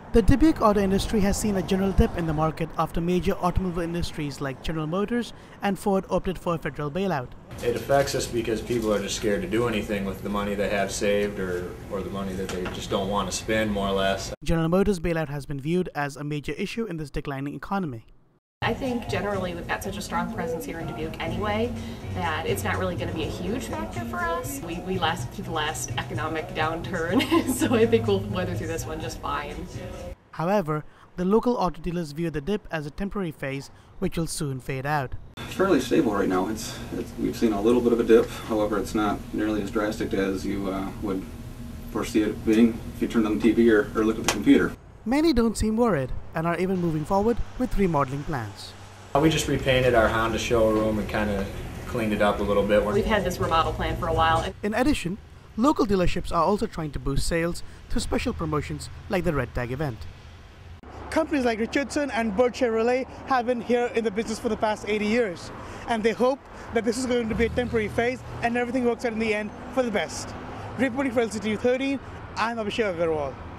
The Dubuque auto industry has seen a general dip in the market after major automobile industries like General Motors and Ford opted for a federal bailout. It affects us because people are just scared to do anything with the money they have saved or the money that they just don't want to spend, more or less. General Motors' bailout has been viewed as a major issue in this declining economy. I think generally we've got such a strong presence here in Dubuque anyway that it's not really going to be a huge factor for us. We lasted through the last economic downturn, so I think we'll weather through this one just fine. However, the local auto dealers view the dip as a temporary phase which will soon fade out. It's fairly stable right now. We've seen a little bit of a dip, however it's not nearly as drastic as you would foresee it being if you turned on the TV or looked at the computer. Many don't seem worried and are even moving forward with remodeling plans. We just repainted our Honda showroom and kind of cleaned it up a little bit. We've had this remodel plan for a while. In addition, local dealerships are also trying to boost sales through special promotions like the Red Tag event. Companies like Richardson and Bird Chevrolet have been here in the business for the past 80 years, and they hope that this is going to be a temporary phase and everything works out in the end for the best. Reporting for LCTV 13, I'm Abhishek Agarwal.